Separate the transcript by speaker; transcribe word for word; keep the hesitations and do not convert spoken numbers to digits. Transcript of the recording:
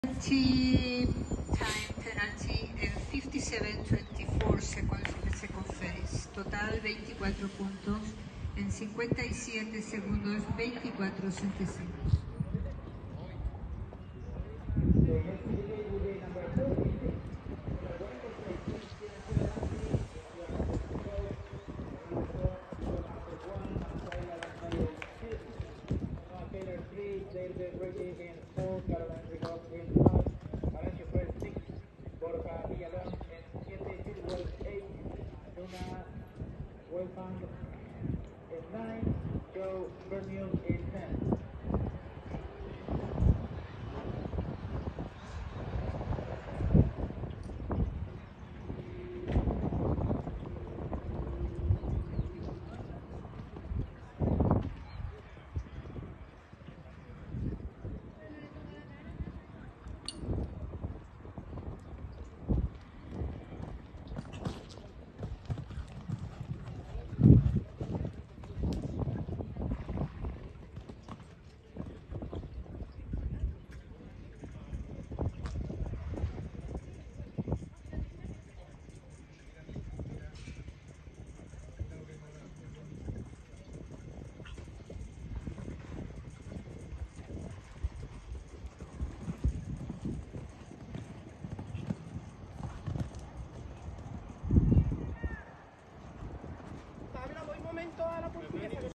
Speaker 1: Time penalty en fifty-seven twenty-four seconds in the second phase. Total veinticuatro puntos en cincuenta y siete segundos veinticuatro centésimos.